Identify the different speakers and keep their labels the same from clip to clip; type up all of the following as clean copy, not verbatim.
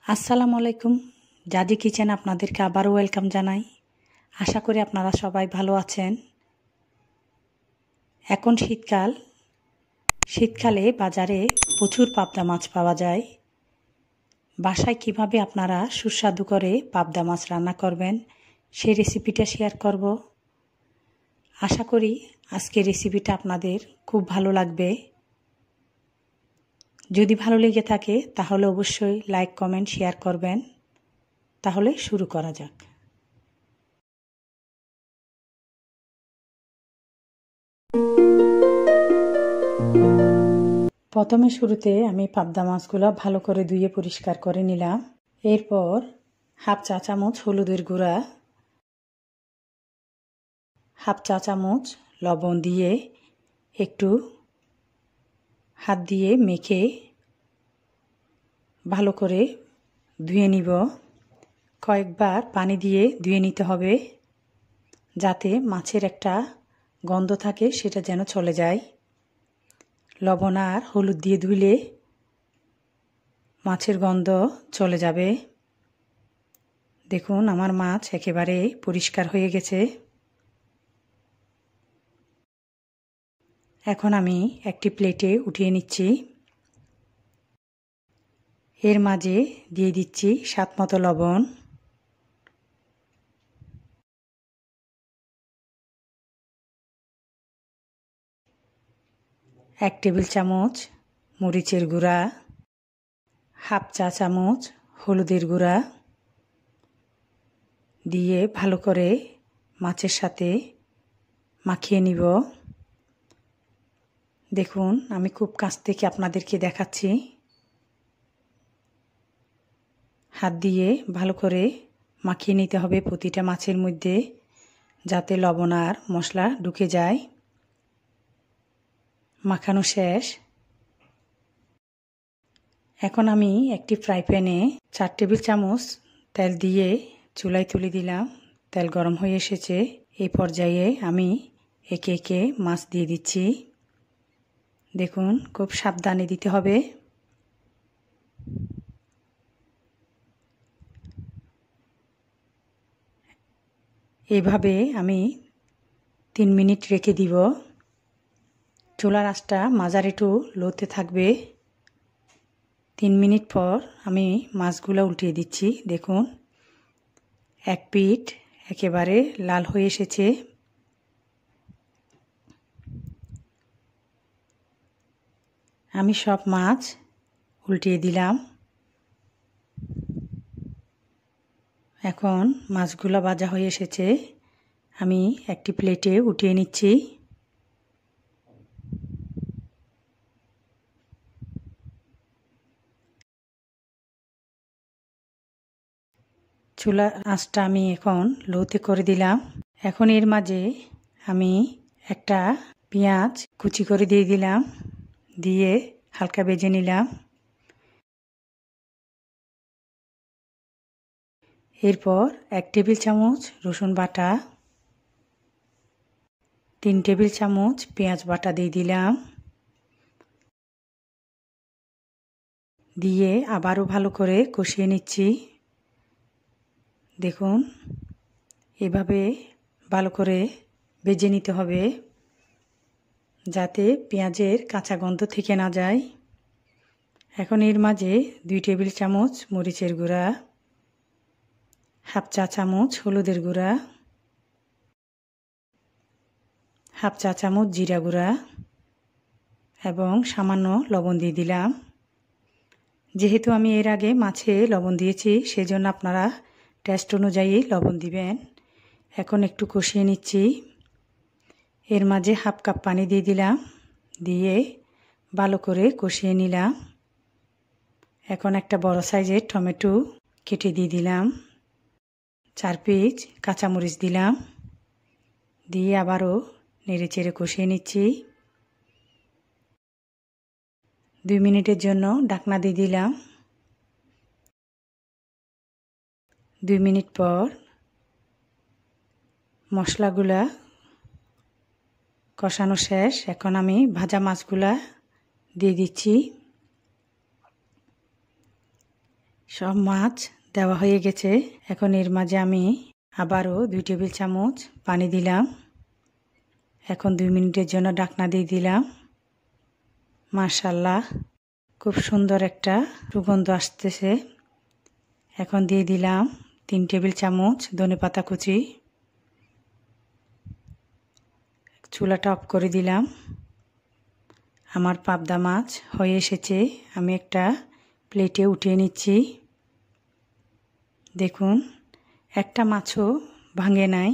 Speaker 1: আসসালামু আলাইকুম। জাজি কিচেন আপনাদেরকে আবারও ওয়েলকাম জানাই। আশা করি আপনারা সবাই ভালো আছেন। এখন শীতকালে বাজারে প্রচুর পাবদা মাছ পাওয়া যায়। বাসায় কিভাবে আপনারা সুস্বাদু করে পাবদা মাছ রান্না করবেন সেই রেসিপিটা শেয়ার করব। আশা করি আজকের রেসিপিটা আপনাদের খুব ভালো লাগবে। যদি ভালো লেগে থাকে তাহলে অবশ্যই লাইক কমেন্ট শেয়ার করবেন। তাহলে শুরু করা যাক। প্রথমে শুরুতে আমি পাবদা মাছগুলো ভালো করে ধুয়ে পরিষ্কার করে নিলাম। এরপর হাফ চা চামচ হলুদের গুঁড়া, হাফ চা চামচ লবণ দিয়ে একটু হাত দিয়ে মেখে ভালো করে ধুয়ে নিব। কয়েকবার পানি দিয়ে ধুয়ে নিতে হবে যাতে মাছের একটা গন্ধ থাকে সেটা যেন চলে যায়। লবণ আর হলুদ দিয়ে ধুলে মাছের গন্ধ চলে যাবে। দেখুন আমার মাছ একেবারে পরিষ্কার হয়ে গেছে। এখন আমি একটি প্লেটে উঠিয়ে নিচ্ছি। এর মাঝে দিয়ে দিচ্ছি স্বাদমতো লবণ, এক টেবিল চামচ মরিচের গুঁড়া, হাফ চা চামচ হলুদের গুঁড়া দিয়ে ভালো করে মাছের সাথে মাখিয়ে নিব। দেখুন আমি খুব কাছ থেকে আপনাদেরকে দেখাচ্ছি। হাত দিয়ে ভালো করে মাখিয়ে নিতে হবে প্রতিটা মাছের মধ্যে যাতে লবণ আর মশলা ঢুকে যায়। মাখানো শেষ। এখন আমি একটি ফ্রাই প্যানে 4 টেবিল চামচ তেল দিয়ে চুলায় তুলে দিলাম। তেল গরম হয়ে এসেছে। এই পর্যায়ে আমি একে একে মাছ দিয়ে দিচ্ছি। দেখুন খুব সাবধানে দিতে হবে। এইভাবে আমি 3 মিনিট রেখে দিব। চুলার আঁচটা মাঝারি টু লোতে থাকবে। 3 মিনিট পর আমি মাছগুলো উল্টিয়ে দিচ্ছি। দেখুন এক পিঠ একেবারে লাল হয়ে এসেছে। আমি সব মাছ উল্টিয়ে দিলাম। এখন মাছগুলো ভাজা হয়ে এসেছে। আমি একটি প্লেটে উঠিয়ে নিচ্ছি। চুলার আঁচটা আমি এখন লোতে করে দিলাম। এখন এর মাঝে আমি একটা পেঁয়াজ কুচি করে দিয়ে দিলাম, দিয়ে হালকা ভেজে নিলাম। এরপর 1 টেবিল চামচ রসুন বাটা, 3 টেবিল চামচ পেঁয়াজ বাটা দিয়ে দিলাম। দিয়ে আবারও ভালো করে কষিয়ে নিচ্ছি। দেখুন এভাবে ভালো করে ভেজে নিতে হবে যাতে পেঁয়াজের কাঁচা গন্ধ থেকে না যায়। এখন এর মাঝে 2 টেবিল চামচ মরিচের গুঁড়া, হাফ চা চামচ হলুদের গুঁড়া, হাফ চা চামচ জিরা গুঁড়া এবং সামান্য লবণ দিয়ে দিলাম। যেহেতু আমি এর আগে মাছে লবণ দিয়েছি সেজন্য আপনারা টেস্ট অনুযায়ী লবণ দিবেন। এখন একটু কষিয়ে নিচ্ছি। এর মাঝে হাফ কাপ পানি দিয়ে দিলাম, দিয়ে ভালো করে কষিয়ে নিলাম। এখন একটা বড় সাইজের টমেটো কেটে দিয়ে দিলাম, 4 পিস কাঁচামরিচ দিলাম, দিয়ে আবারও নেড়ে চেড়ে কষিয়ে নিচ্ছি। 2 মিনিটের জন্য ঢাকনা দিয়ে দিলাম। 2 মিনিট পর মশলাগুলা কষানো শেষ। এখন আমি ভাজা মাছগুলা দিয়ে দিচ্ছি। সব মাছ দেওয়া হয়ে গেছে। এখন এর মাঝে আমি আবারও 2 টেবিল চামচ পানি দিলাম। এখন 2 মিনিটের জন্য ঢাকনা দিয়ে দিলাম। মাশাআল্লাহ, খুব সুন্দর একটা সুগন্ধ আসতেছে। এখন দিয়ে দিলাম 3 টেবিল চামচ ধনেপাতা কুচি। চুলাটা অফ করে দিলাম। আমার পাবদা মাছ হয়ে এসেছে। আমি একটা প্লেটে উঠিয়ে নিচ্ছি। দেখুন, একটা মাছও ভাঙে নাই।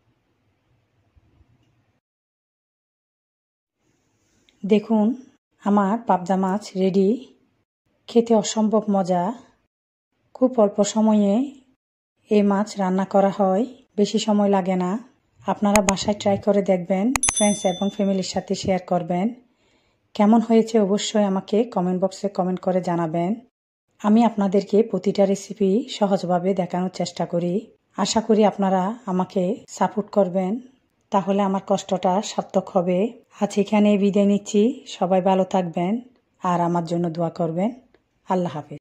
Speaker 1: দেখুন, আমার পাবদা মাছ রেডি। খেতে অসম্ভব মজা। খুব অল্প সময়ে এই মাছ রান্না করা হয়, বেশি সময় লাগে না। আপনারা বাসায় ট্রাই করে দেখবেন, ফ্রেন্ডস এবং ফ্যামিলির সাথে শেয়ার করবেন। কেমন হয়েছে অবশ্যই আমাকে কমেন্ট বক্সে কমেন্ট করে জানাবেন। আমি আপনাদেরকে প্রতিটা রেসিপি সহজভাবে দেখানোর চেষ্টা করি। আশা করি আপনারা আমাকে সাপোর্ট করবেন, তাহলে আমার কষ্টটা সার্থক হবে। আজ এখানে বিদায় নিচ্ছি। সবাই ভালো থাকবেন আর আমার জন্য দোয়া করবেন। আল্লাহ হাফেজ।